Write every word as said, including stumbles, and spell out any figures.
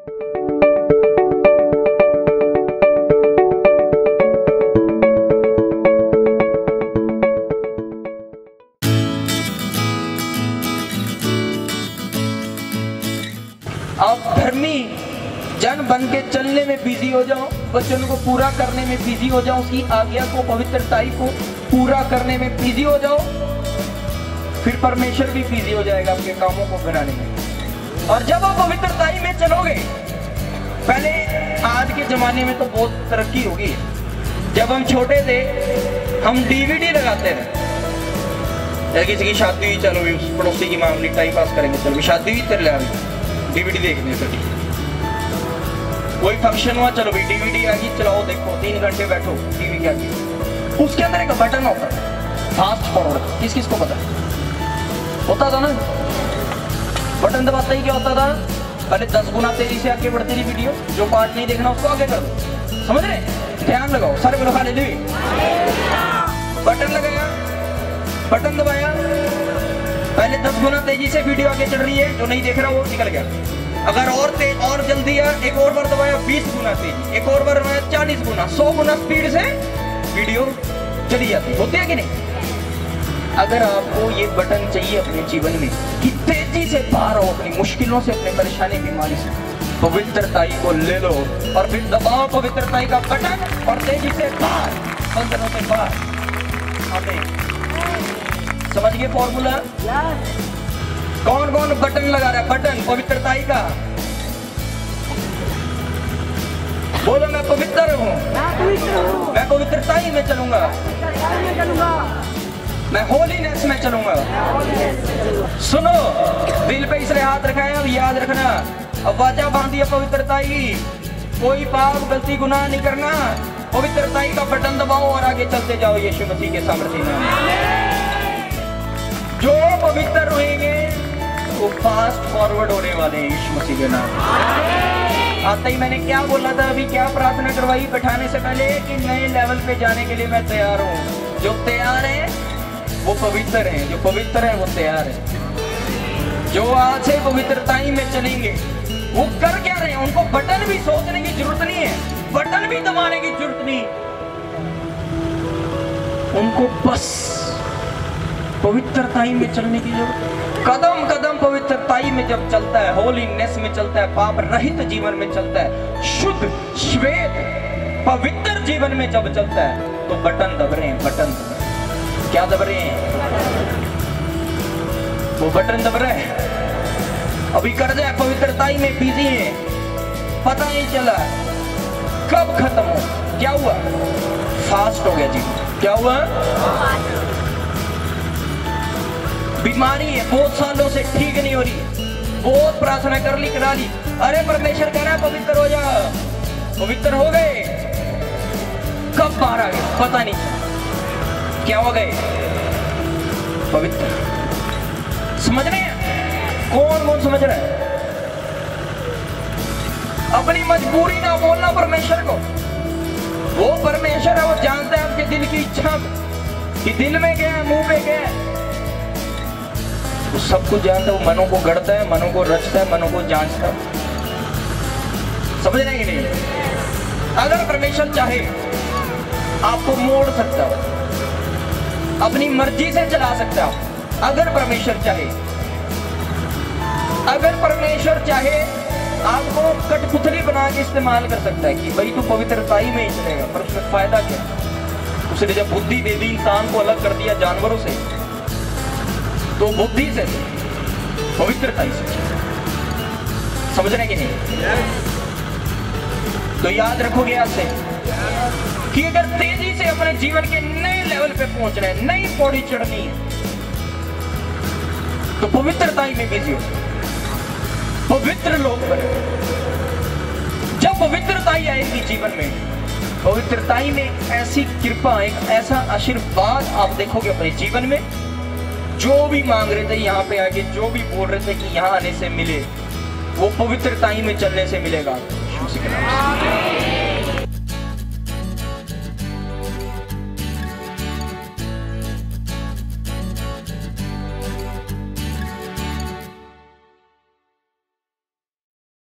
आप धर्मी जन बन के चलने में बिजी हो जाओ, वचन को पूरा करने में बिजी हो जाओ, उसकी आज्ञा को, पवित्रताई को पूरा करने में बिजी हो जाओ, फिर परमेश्वर भी बिजी हो जाएगा आपके कामों को बनाने में। और जब आप पवित्रताई में चलोगे, पहले आज के जमाने में तो बहुत तरक्की होगी। जब हम छोटे थे हम डीवीडी लगाते थे, या किसी की शादी हुई, चलो भी पड़ोसी की मामली टाइम पास करेंगे, चलो भी शादी हुई चल रहा डीवीडी देखने से, कोई फंक्शन हुआ, चलो भाई डीवीडी आ गई, चलाओ देखो, तीन घंटे बैठो टीवी के आगे। उसके अंदर एक बटन होता है फास्ट फॉरवर्ड, किस किस को पता होता था ना? बटन दबाते ही क्या होता था, पहले दस गुना तेजी से आगे बढ़ती रही वीडियो, जो पार्ट नहीं देखना उसको आगे कर दो, समझ रहे? ध्यान लगाओ, सारे बोलो हालेलुया। बटन लगाया, बटन दबाया, पहले दस गुना तेजी से वीडियो आगे चल रही है, जो नहीं देख रहा वो निकल गया। अगर और तेज और जल्दी है, एक और बार दबाया बीस गुना तेज, एक और बार दबाया चालीस गुना, सौ गुना स्पीड से वीडियो चली जाती, होती है कि नहीं? अगर आपको ये बटन चाहिए अपने जीवन में कि तेजी से बाहर हो अपनी मुश्किलों से, अपने परेशानी बीमारी से, पवित्रताई को ले लो और फिर दबाओ पवित्रताई का बटन और तेजी से बाहर, बंधनों से बाहर। आमीन। समझ गए फॉर्मूला? कौन कौन बटन लगा रहा है? बटन पवित्रताई का। बोलो मैं पवित्र हूँ, मैं पवित्रताई में चलूंगा, मैं होलीनेस में चलूंगा। सुनो, दिल पे इसलिए हाथ रखा है, अब याद रखना, अब वाचा बांधी है पवित्रताई की, कोई पाप गलती गुनाह नहीं करना, पवित्रताई का बटन दबाओ और आगे चलते जाओ यीशु मसीह के सामर्थ्य में। जो पवित्र रहेंगे वो फास्ट फॉरवर्ड होने वाले हैं यीशु मसीह के नाम। आता ही मैंने क्या बोला था, अभी क्या प्रार्थना करवाई बैठाने से पहले, कि नए लेवल पे जाने के लिए मैं तैयार हूँ। जो तैयार है वो पवित्र है, जो पवित्र है वो तैयार है। जो आज से पवित्रताई में चलेंगे वो कर क्या रहे हैं, उनको बटन भी सोचने की जरूरत नहीं है, बटन भी दबाने की जरूरत नहीं, उनको बस पवित्रताई में चलने की जरूरत। कदम कदम पवित्रताई में जब चलता है, होलीनेस में चलता है, पाप रहित जीवन में चलता है, शुद्ध श्वेत पवित्र जीवन में जब चलता है, तो बटन दब रहे हैं, बटन दब रहे हैं। क्या दब रहे हैं? वो बटन दब रहे हैं। अभी कर जाए पवित्रताई में बिजी है, पता नहीं चला कब खत्म हो, क्या हुआ? फास्ट हो गया जी। क्या हुआ? बीमारी है, बहुत सालों से ठीक नहीं हो रही, बहुत प्रार्थना कर ली करा ली, अरे परमेश्वर कह रहा है पवित्र हो जा, पवित्र हो गए, कब बाहर आ गए पता नहीं, क्या हो गए? पवित्र। समझ रहे हैं? कौन कौन समझ रहा है? अपनी मजबूरी ना बोलना परमेश्वर को, वो परमेश्वर है, वो जानता है आपके दिल की इच्छा कि दिल में क्या है, मुंह में क्या है, वो सब कुछ जानता है, वो मनों को गढ़ता है, मनों को रचता है, मनों को जांचता है। समझ रहे हैं कि नहीं? अगर परमेश्वर चाहे आपको मोड़ सकता है, अपनी मर्जी से चला सकता है, अगर परमेश्वर चाहे, अगर परमेश्वर चाहे आपको कठपुतली बना के इस्तेमाल कर सकता है कि भाई तू पवित्रताई में ही चलेगा, पर उसमें फायदा क्या? उसने जब बुद्धि दे दी, इंसान को अलग कर दिया जानवरों से, तो बुद्धि से, पवित्रताई से। समझ रहे कि नहीं? तो याद रखोगे आज से कि अगर तेजी से अपने जीवन के नए लेवल पे पहुंचना है, नई पौड़ी चढ़नी है, तो पवित्रताई में बिजी हो, पवित्र लोग बने। जब पवित्रताई आएगी जीवन में, पवित्रताई में ऐसी कृपा, एक ऐसा आशीर्वाद आप देखोगे अपने जीवन में, जो भी मांग रहे थे यहाँ पे आके, जो भी बोल रहे थे कि यहाँ आने से मिले, वो पवित्रताई में चलने से मिलेगा।